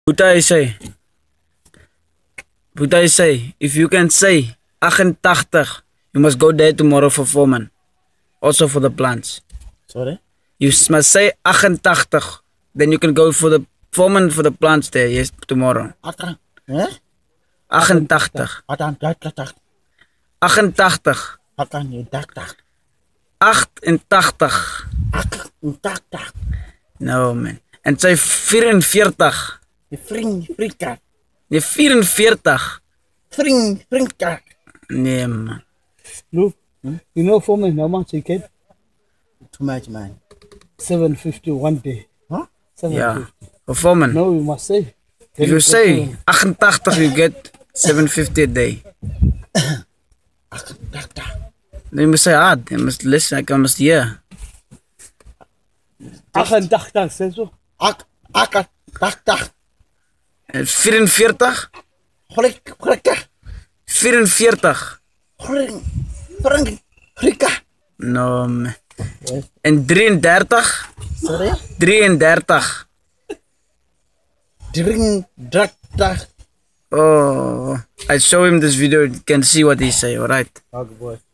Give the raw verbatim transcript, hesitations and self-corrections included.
Buddha say, Buddha say, if you can say eighty-eight, you must go there tomorrow for foreman. Also for the plants. Sorry? You must say eighty-eight, then you can go for the foreman for the plants there, yes, tomorrow. Ata, eh? eighty-eight. Ata, dat, dat, dat. eighty-eight. Ata, nie, dat, dat. eighty-eight. Ata, dat, dat. No man. En sy forty-four. Je vriend, vriendkaart. Nee, forty-four. Vriend, vriendkaart. Nee man. Look, you know for me how much you get? Too much, man. seven fifty one day. Huh? seven Ja. fifty. For foreman. No, you must say. If you say eighty-eight, you get seven fifty a day. Ata, dat, dat. Then you must say hard. You must listen. Like I must hear. eighty-eight, say so. Ak, aka, dat, dat. forty-four. Grik, grika. forty-four. Gring, gring, grika. No man. En thirty-three. Sorry? thirty-three. Drink, dat, dat. Oh, I show him this video. You can see what he say. All right. Okay, boy.